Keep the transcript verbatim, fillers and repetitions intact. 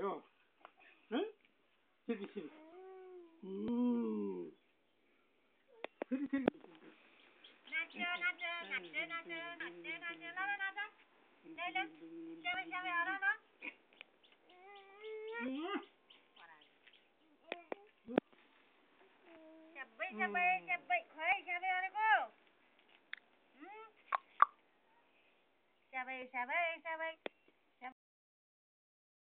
भयो है फेरि फेरि फेरि फेरि नाच्यो नाच्यो नाच्यो नाच्यो नाच्यो नाच्यो ल ल नाच ले ले स्याबै स्याबै हर ल स्याबै स्याबै स्याबै खोइ स्याबै हरेको स्याबै स्याबै स्याबै